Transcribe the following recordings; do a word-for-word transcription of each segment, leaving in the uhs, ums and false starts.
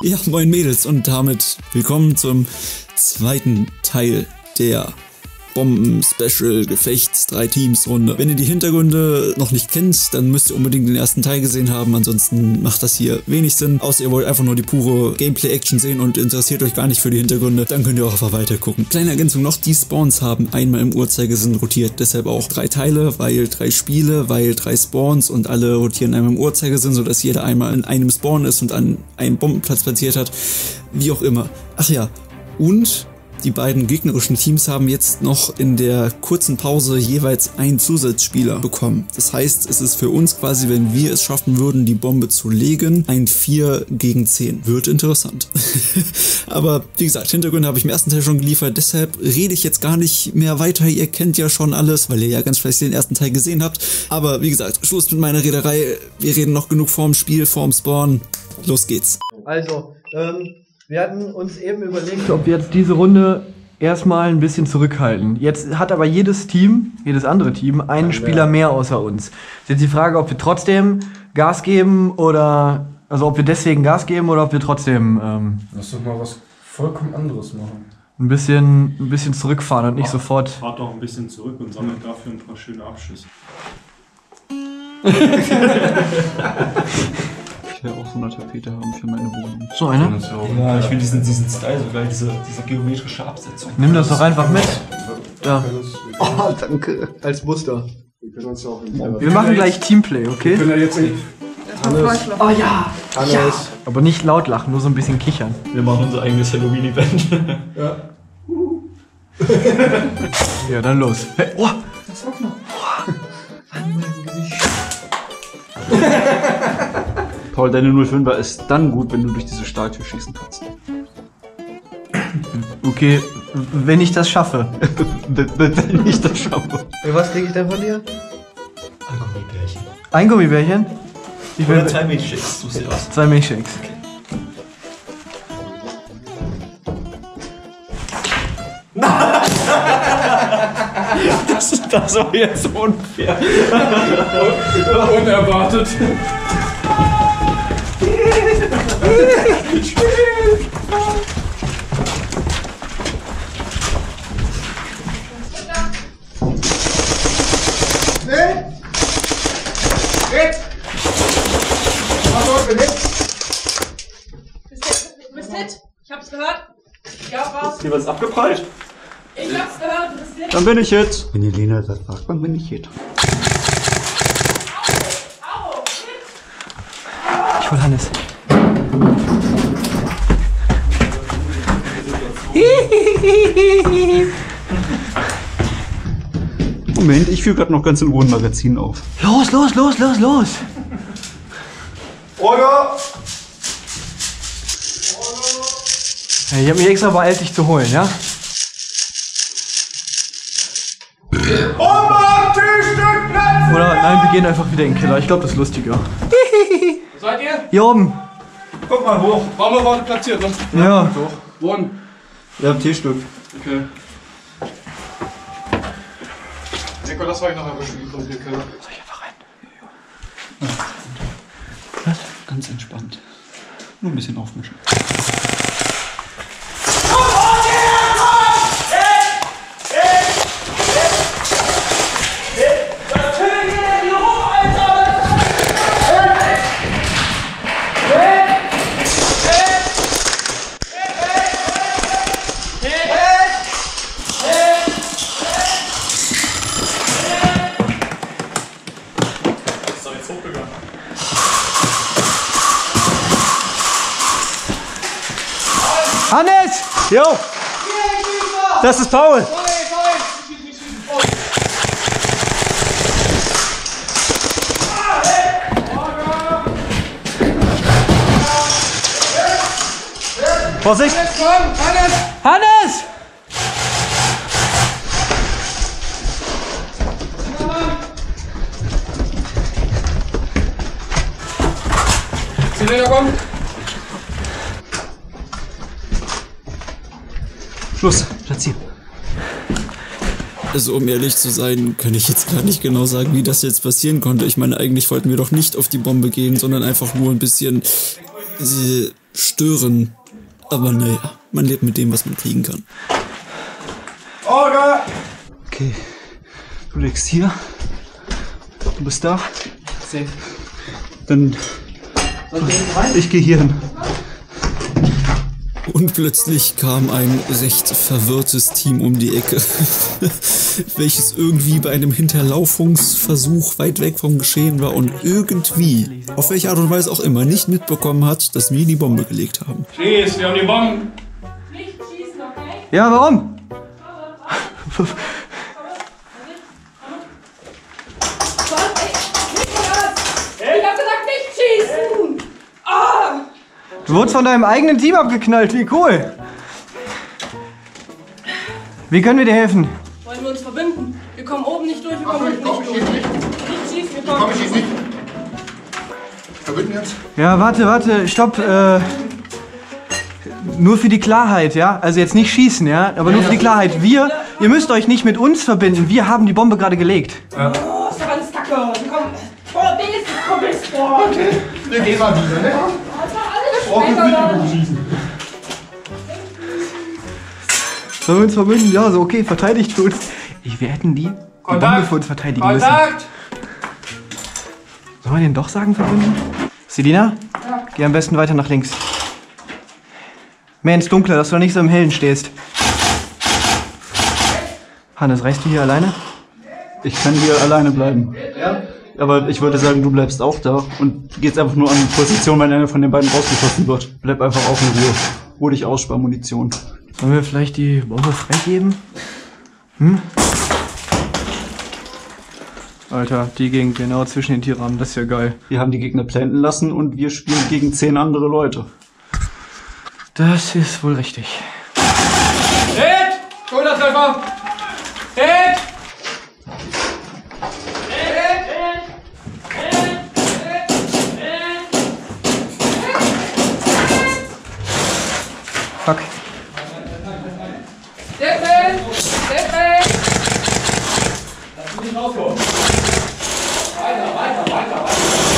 Ja, moin Mädels und damit willkommen zum zweiten Teil der Bomben-Special-Gefechts-Drei-Teams-Runde. Wenn ihr die Hintergründe noch nicht kennt, dann müsst ihr unbedingt den ersten Teil gesehen haben, ansonsten macht das hier wenig Sinn. Außer ihr wollt einfach nur die pure Gameplay-Action sehen und interessiert euch gar nicht für die Hintergründe, dann könnt ihr auch einfach weiter gucken. Kleine Ergänzung noch, die Spawns haben einmal im Uhrzeigersinn rotiert, deshalb auch drei Teile, weil drei Spiele, weil drei Spawns und alle rotieren einmal im Uhrzeigersinn, sodass jeder einmal in einem Spawn ist und an einem Bombenplatz platziert hat, wie auch immer. Ach ja, und die beiden gegnerischen Teams haben jetzt noch in der kurzen Pause jeweils einen Zusatzspieler bekommen. Das heißt, es ist für uns quasi, wenn wir es schaffen würden, die Bombe zu legen, ein vier gegen zehn. Wird interessant. Aber wie gesagt, Hintergründe habe ich im ersten Teil schon geliefert, deshalb rede ich jetzt gar nicht mehr weiter. Ihr kennt ja schon alles, weil ihr ja ganz fleißig den ersten Teil gesehen habt. Aber wie gesagt, Schluss mit meiner Rederei. Wir reden noch genug vorm Spiel, vorm Spawn. Los geht's. Also, ähm... wir hatten uns eben überlegt, ob wir jetzt diese Runde erstmal ein bisschen zurückhalten. Jetzt hat aber jedes Team, jedes andere Team, einen ja, Spieler mehr außer uns. Jetzt die Frage, ob wir trotzdem Gas geben oder, also ob wir deswegen Gas geben oder ob wir trotzdem ähm, lass doch mal was vollkommen anderes machen. Ein bisschen, ein bisschen zurückfahren und nicht Fahrt, sofort. Fahrt doch ein bisschen zurück und sammelt dafür ein paar schöne Abschüsse. Ich will auch so eine Tapete haben für meine Wohnung. So eine? Ja, ich finde diesen, diesen Style so geil, diese, diese geometrische Absetzung. Nimm das doch einfach mit. Ja. Oh, danke. Als Muster. Wir können uns ja auch Wir machen gleich Teamplay, okay? Wir können ja jetzt nicht. Hannes. Oh ja. Hannes. Ja. Aber nicht laut lachen, nur so ein bisschen kichern. Wir machen unser eigenes Halloween-Event. Ja. Ja, dann los. Hey, oh. Das hock noch. An meinem Gesicht. Paul, deine null fünfer ist dann gut, wenn du durch diese Stahltür schießen kannst. Okay, wenn ich das schaffe. Wenn ich das schaffe. Was kriege ich denn von dir? Ein Gummibärchen. Ein Gummibärchen? Ich will Oder zwei Milchshakes, du siehst aus. Zwei Milchshakes. Okay. Das, das war jetzt unfair. Unerwartet. Du bist Hit? Ich hab's gehört. Ja, was? Hier wird's abgeprallt. Ich hab's gehört, du bist Hit. Dann bin ich Hit. Wenn ihr Lena das sagt, dann bin ich Hit. Au, Hit. Ich hol Hannes. Moment, ich führe gerade noch ganz in Ruhe ein Magazin auf. Los, los, los, los, los! Oder? Hey, ich hab mich extra beeilt, dich zu holen, ja? Oder nein, wir gehen einfach wieder in den Keller. Ich glaube, das ist lustiger. Seid ihr? Hier oben. Guck mal hoch. Baum war platziert, ne? Ja. Wurden. Wir haben T-Stück. Okay. Nico, das war ich noch erwischen. Ich komme hier Keller. Soll ich einfach rein? Was? Ganz entspannt. Nur ein bisschen aufmischen. Hannes! Jo! Das ist Paul! Vorsicht! Hannes! Hannes! Selena, komm! Schluss, platzieren. Also um ehrlich zu sein, kann ich jetzt gar nicht genau sagen, wie das jetzt passieren konnte. Ich meine, eigentlich wollten wir doch nicht auf die Bombe gehen, sondern einfach nur ein bisschen... Äh, stören. Aber naja, man lebt mit dem, was man kriegen kann. Orga! Okay, du legst hier. Du bist da. Safe. Dann. Ich gehe hier hin. Und plötzlich kam ein recht verwirrtes Team um die Ecke, welches irgendwie bei einem Hinterlaufungsversuch weit weg vom Geschehen war und irgendwie, auf welche Art und Weise auch immer, nicht mitbekommen hat, dass wir die Bombe gelegt haben. Schieß, wir haben die Bomben. Nicht schießen, okay? Ja, warum? Ich hab gesagt, nicht schießen! Ah! Du wurdest von deinem eigenen Team abgeknallt, wie cool. Wie können wir dir helfen? Wollen wir uns verbinden? Wir kommen oben nicht durch, wir kommen unten nicht durch. Nicht schießen, wir Komm, kommen. ich schieß nicht. Verbinden jetzt? Ja, warte, warte, stopp. Äh, nur für die Klarheit, ja? Also jetzt nicht schießen, ja? Aber nur für die Klarheit. Wir, ihr müsst euch nicht mit uns verbinden. Wir haben die Bombe gerade gelegt. Oh, ist doch alles Kacke. Wir kommen. Oh, Bist, komm, Bist, boah. Okay, wir gehen mal wieder, ne? Das war alles Brauchen später nicht dann. mit schießen. Sollen wir uns verbinden? Ja, so okay, verteidigt für uns. Ich, wir hätten die, die Bombe für uns verteidigen müssen. Kontakt! Sollen wir den doch sagen, verbinden? Selina? Ja. Geh am besten weiter nach links. Mehr ins Dunkle, dass du nicht so im Hellen stehst. Hannes, reichst du hier alleine? Ich kann hier alleine bleiben. Ja? Aber ich würde sagen, du bleibst auch da und gehst einfach nur an die Position, wenn einer von den beiden rausgeschossen wird. Bleib einfach auch in Ruhe. Hol dich aus, spar Munition. Sollen wir vielleicht die Bombe freigeben? Hm? Alter, die ging genau zwischen den Tierrahmen, das ist ja geil. Wir haben die Gegner planten lassen und wir spielen gegen zehn andere Leute. Das ist wohl richtig. Hit! Schultertreffer! Hit! Fuck. Steppen! Steppen! Lass mich nicht rauskommen. Weiter, weiter, weiter, weiter.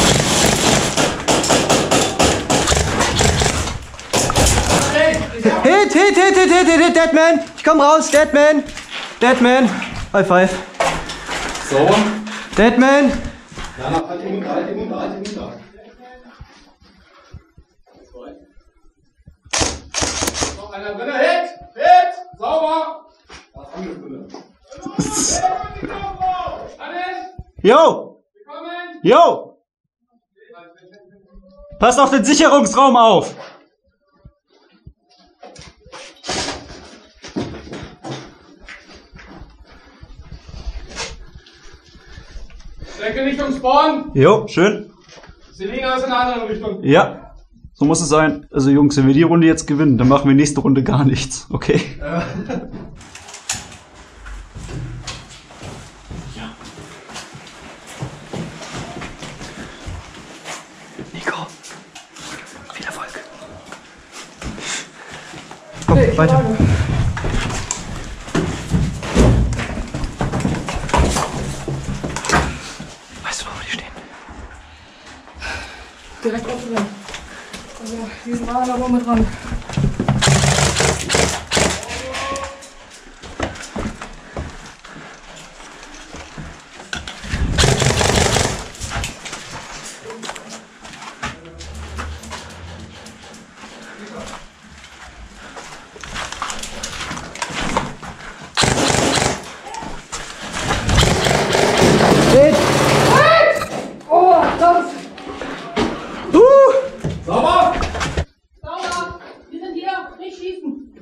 Hit, hit, hit, hit, hit, hit, hit, Deadman! Ich komm raus, Deadman! Deadman! High five. So. Deadman! Ja, halt den Mund, halt den Mund, halt den Mund. Noch einer drin. Hit! Hit! Sauber! Das andere drin. Hannes! Jo! Willkommen! Jo! Pass auf den Sicherungsraum auf! Denke Richtung Spawn! Jo, schön. Selina ist in einer anderen Richtung. Ja, so muss es sein. Also Jungs, wenn wir die Runde jetzt gewinnen, dann machen wir nächste Runde gar nichts, okay? Ja. Nico, viel Erfolg. Komm, weiter. Weißt du, wo die stehen? Direkt auf drin. Also, die sind alle aber mit dran. Hit! Oh, das! Sauber! Sauber! Wir sind hier! Nicht schießen!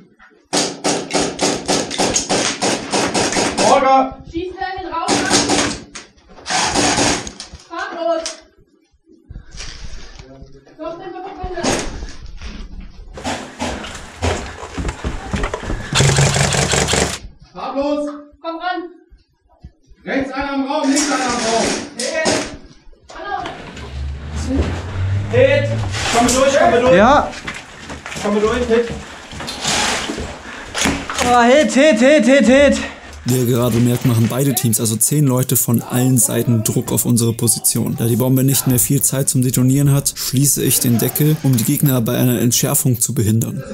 Orga! Schießt er in den Raum an! Farblos! Sonst sind wir verbündet! Farblos! Komm ran! Rechts einer im Raum, links einer im Raum. Hit! Hallo! Hit! Komm durch, komm durch, Ja! komm durch, Hit. Oh, hit, hit, hit, hit, hit! Wie ihr gerade merkt, machen beide Teams, also zehn Leute von allen Seiten Druck auf unsere Position. Da die Bombe nicht mehr viel Zeit zum Detonieren hat, schließe ich den Deckel, um die Gegner bei einer Entschärfung zu behindern.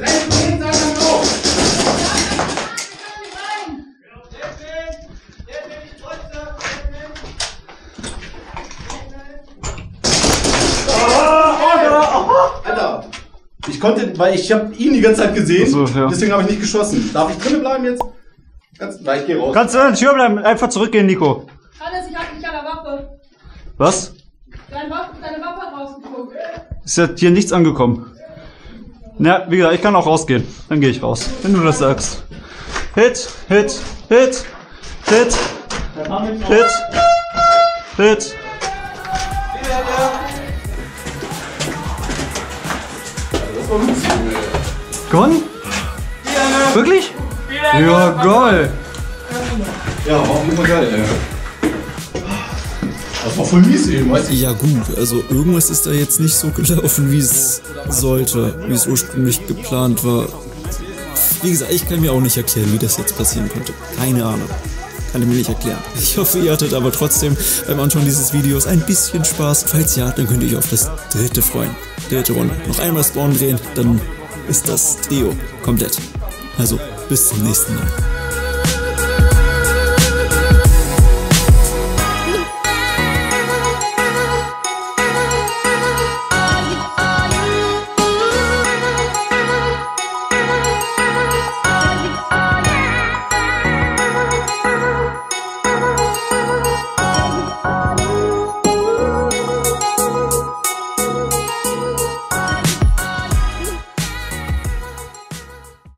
Alter, ich konnte, weil ich habe ihn die ganze Zeit gesehen, Ach so, ja. deswegen habe ich nicht geschossen. Darf ich drinnen bleiben jetzt? Ganz, nein, ich gehe raus. Kannst du in der Tür bleiben? Einfach zurückgehen, Nico. Hannes, ich hab dich an der Waffe. Was? Deine Waffe, deine Waffe hat rausgeguckt. Ist ja hier nichts angekommen. Na, wie gesagt, ich kann auch rausgehen. Dann gehe ich raus, wenn du das sagst. Hit, hit, hit, hit, hit, hit. Gone? Wirklich? Ja, geil. Ja, war auch immer geil, ey. Das war voll mies eben, weißt du? Ja gut, also irgendwas ist da jetzt nicht so gelaufen, wie es sollte, wie es ursprünglich geplant war. Wie gesagt, ich kann mir auch nicht erklären, wie das jetzt passieren konnte. Keine Ahnung. Kann ich mir nicht erklären. Ich hoffe, ihr hattet aber trotzdem beim Anschauen dieses Videos ein bisschen Spaß. Falls ja, dann könnt ihr euch auf das dritte freuen. Dritte Runde. Noch einmal Spawn drehen, dann ist das Trio komplett. Also, bis zum nächsten Mal.